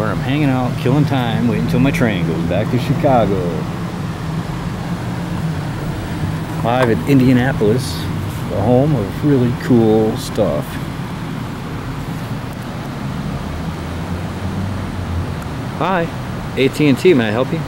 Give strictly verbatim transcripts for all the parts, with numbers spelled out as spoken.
where I'm hanging out, killing time, waiting until my train goes back to Chicago. Live at Indianapolis, the home of really cool stuff. Hi, A T and T, may I help you?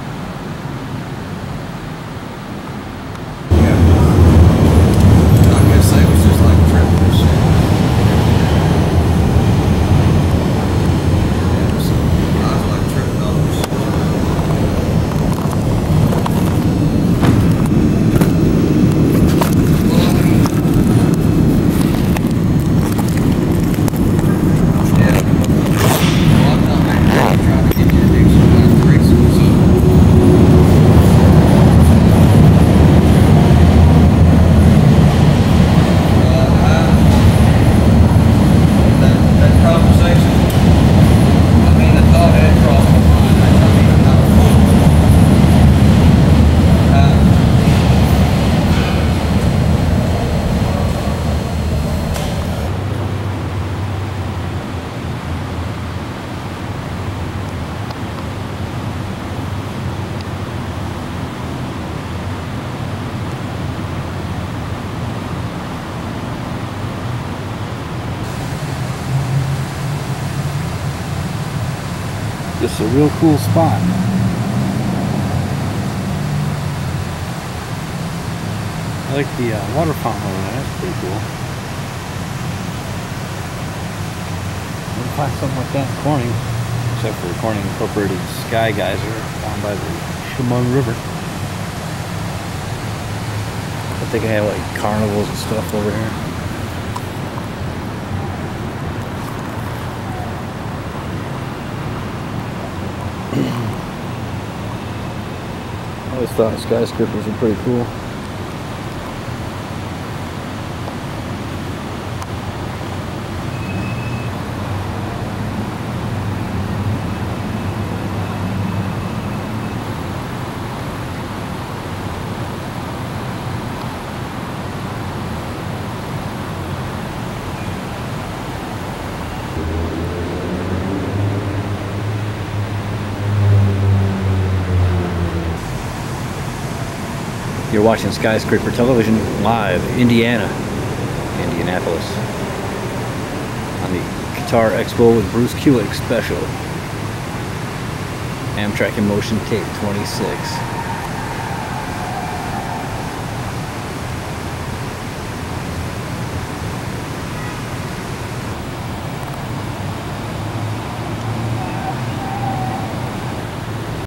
Just a real cool spot. I like the uh, water fountain over there. That's pretty cool. We'll find something like that in Corning, except for Corning Incorporated Sky Geyser down by the Chemung River. I think I have like carnivals and stuff over here. I always thought skyscrapers were pretty cool. You're watching Skyscraper Television live, Indiana, Indianapolis, on the KISS Expo with Bruce Kulick special. Amtrak in Motion tape twenty-six.